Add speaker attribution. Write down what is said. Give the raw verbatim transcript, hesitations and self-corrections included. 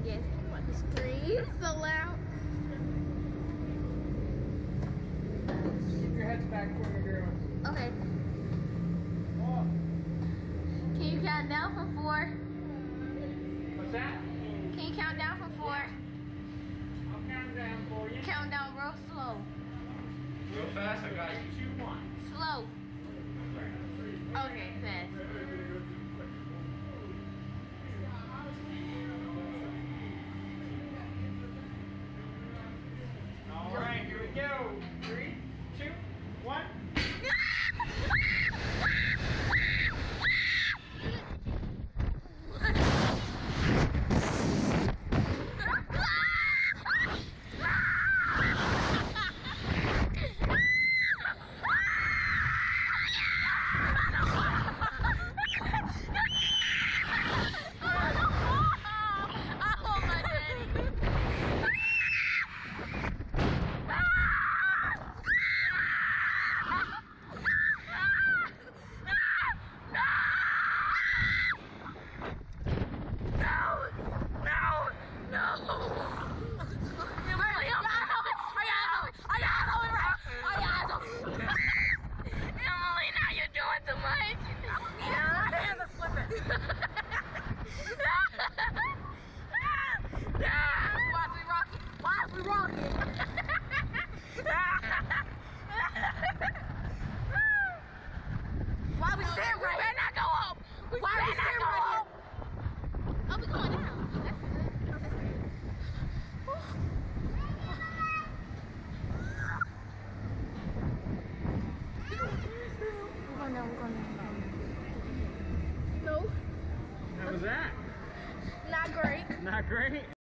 Speaker 1: Yes, I'm about to scream so loud.
Speaker 2: Keep your heads back for me, girls.
Speaker 1: Okay.
Speaker 2: Oh.
Speaker 1: Can you count down from four?
Speaker 2: What's that?
Speaker 1: Can you count down from four?
Speaker 2: I'll count down for you.
Speaker 1: Count down real slow.
Speaker 2: Real fast, I got you. Two, one.
Speaker 1: Slow. Okay, fast.
Speaker 2: All right, here we go. Three, two, one.
Speaker 1: Why we stand right? We better not go up. We Why we stand right here? Oh, we going down. That's good. That's good. We're going down. We're going down. No.
Speaker 2: How was that?
Speaker 1: Not great.
Speaker 2: Not great?